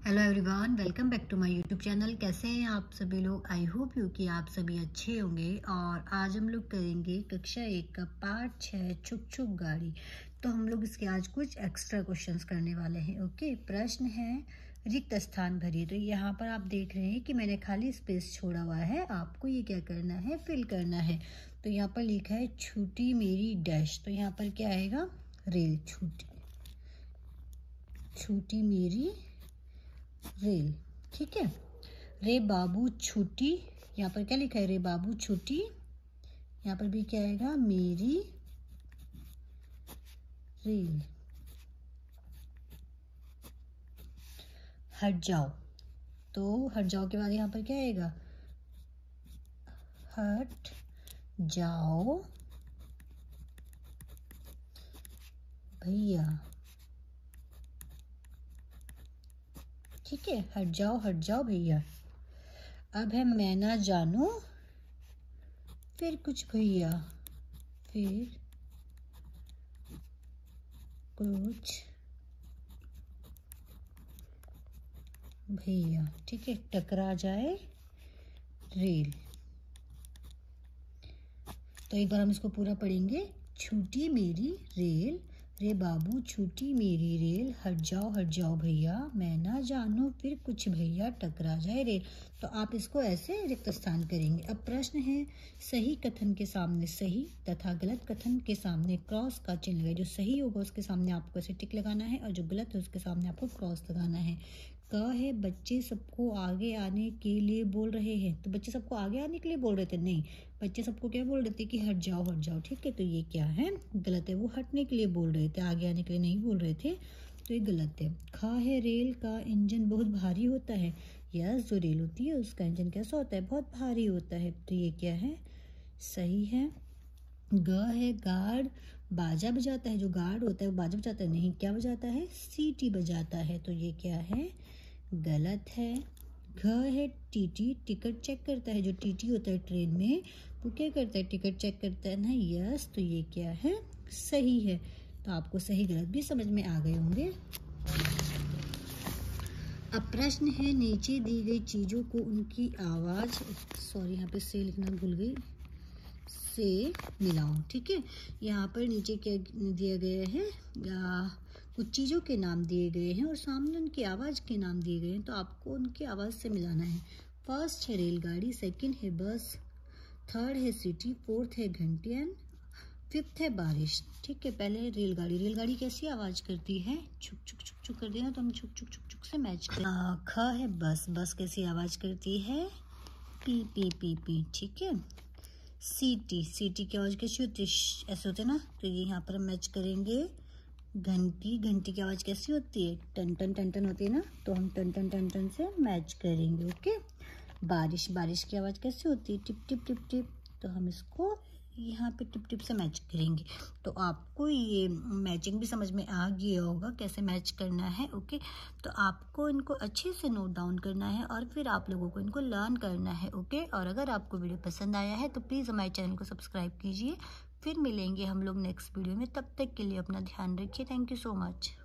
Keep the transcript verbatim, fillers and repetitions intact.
Hello everyone, welcome back to my YouTube channel. कैसे हैं आप सभी लोग? आई होप यू कि आप सभी अच्छे होंगे। और आज हम लोग करेंगे कक्षा एक का पार्ट छः छुक छुक गाड़ी। तो हम लोग इसके आज कुछ एक्स्ट्रा क्वेश्चंस करने वाले हैं। ओके, प्रश्न है रिक्त स्थान भरिए। तो यहाँ पर आप देख रहे हैं कि मैंने खाली स्पेस छोड़ा हुआ है, आपको ये क्या करना है, फिल करना है। तो यहाँ पर लिखा है छूटी मेरी डैश। तो यहाँ पर क्या आएगा? रेल। छूटी छूटी मेरी रेल। ठीक है। रे बाबू छुट्टी, यहाँ पर क्या लिखा है? रे बाबू छुट्टी। यहाँ पर भी क्या आएगा? मेरी रेल। हट जाओ। तो हट जाओ के बाद यहाँ पर क्या आएगा? हट जाओ भैया। ठीक है, हट जाओ हट जाओ भैया। अब है मैं ना जानू फिर कुछ भैया, फिर कुछ भैया। ठीक है, टकरा जाए रेल। तो एक बार हम इसको पूरा पढ़ेंगे। छूटी मेरी रेल, रे बाबू छूटी मेरी रेल, हट जाओ हट जाओ भैया, मैं ना जानू फिर कुछ भैया, टकरा जाए रेल। तो आप इसको ऐसे रिक्त स्थान करेंगे। अब प्रश्न है सही कथन के सामने सही तथा गलत कथन के सामने क्रॉस का चिन्ह लगाए। जो सही होगा उसके सामने आपको ऐसे टिक लगाना है और जो गलत है उसके सामने आपको क्रॉस लगाना है। क है बच्चे सबको आगे आने के लिए बोल रहे हैं। तो बच्चे सबको आगे आने के लिए बोल रहे थे? नहीं, बच्चे सबको क्या बोल रहे थे कि हट जाओ हट जाओ। ठीक है, तो ये क्या है? गलत है। वो हटने के लिए बोल रहे थे, आगे आने के लिए नहीं बोल रहे थे, तो ये गलत है। ख है रेल का इंजन बहुत भारी होता है। यस, जो रेल होती है उसका इंजन कैसा होता है? बहुत भारी होता है, तो ये क्या है? सही है। ग है गार्ड बाजा बजाता है। जो गार्ड होता है वो बाजा बजाता है? नहीं, क्या बजाता है? सीटी बजाता है, तो ये क्या है? गलत है। घ है टीटी टिकट चेक करता है। जो टीटी होता है ट्रेन में वो क्या करता है? टिकट चेक करता है ना। यस, तो ये क्या है? सही है। तो आपको सही गलत भी समझ में आ गए होंगे। अब प्रश्न है नीचे दी गई चीजों को उनकी आवाज, सॉरी यहाँ पे से लिखना भूल गई, से मिलाओ। ठीक है, यहाँ पर नीचे क्या दिया गया है? या कुछ चीज़ों के नाम दिए गए हैं और सामने उनकी आवाज़ के नाम दिए गए हैं, तो आपको उनकी आवाज़ से मिलाना है। फर्स्ट है रेलगाड़ी, सेकंड है बस, थर्ड है सिटी, फोर्थ है घंटी एंड फिफ्थ है बारिश। ठीक है, पहले है रेलगाड़ी। रेलगाड़ी कैसी आवाज़ करती है? छुक छुक छुक छुक कर देना, तो हम छुक छुक छुक छुक से मैच कर। ख है बस, बस कैसी आवाज़ करती है? पी पी पी पी। ठीक है। सीटी, सीटी की आवाज़ कैसी होती है? ऐसे होते ना, तो ये यहाँ पर हम मैच करेंगे। घंटी, घंटी की आवाज़ कैसी होती है? टन टन टन टन होती है ना, तो हम टन टन टन टन से मैच करेंगे। ओके। बारिश, बारिश की आवाज़ कैसी होती है? टिप टिप टिप टिप, तो हम इसको यहाँ पे टिप टिप से मैच करेंगे। तो आपको ये मैचिंग भी समझ में आ गया होगा कैसे मैच करना है। ओके, तो आपको इनको अच्छे से नोट डाउन करना है और फिर आप लोगों को इनको लर्न करना है। ओके, और अगर आपको वीडियो पसंद आया है तो प्लीज़ हमारे चैनल को सब्सक्राइब कीजिए। फिर मिलेंगे हम लोग नेक्स्ट वीडियो में, तब तक के लिए अपना ध्यान रखिए। Thank you so much.